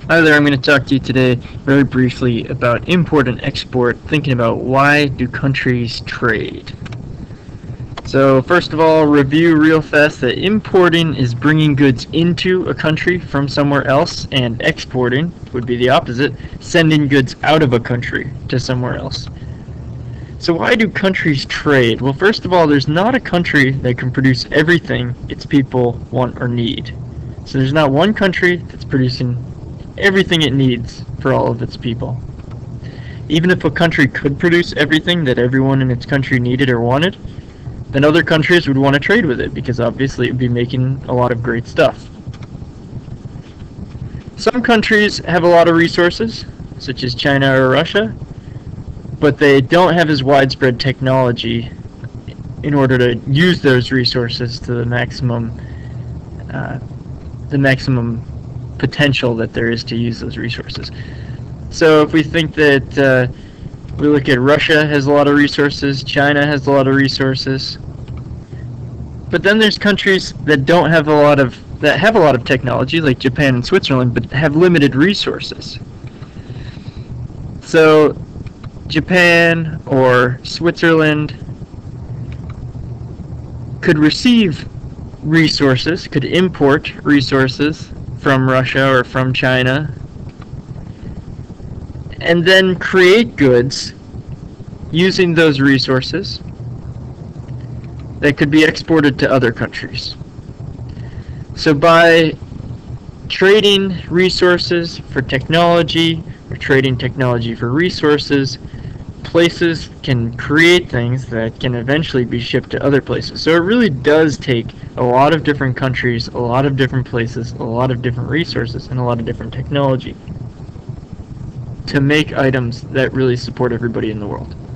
Hi there, I'm going to talk to you today very briefly about import and export, thinking about why do countries trade. So first of all, review real fast that importing is bringing goods into a country from somewhere else, and exporting would be the opposite, sending goods out of a country to somewhere else. So why do countries trade? Well, first of all, there's not a country that can produce everything its people want or need. So there's not one country that's producing everything it needs for all of its people. Even if a country could produce everything that everyone in its country needed or wanted, then other countries would want to trade with it because obviously it would be making a lot of great stuff. Some countries have a lot of resources, such as China or Russia, but they don't have as widespread technology in order to use those resources to the maximum potential that there is to use those resources. So if we think that we look at Russia has a lot of resources, China has a lot of resources, but then there's countries that have a lot of technology, like Japan and Switzerland, but have limited resources. So Japan or Switzerland could receive resources, could import resources from Russia or from China, and then create goods using those resources that could be exported to other countries. So by trading resources for technology, or trading technology for resources, places can create things that can eventually be shipped to other places. So it really does take a lot of different countries, a lot of different places, a lot of different resources, and a lot of different technology to make items that really support everybody in the world.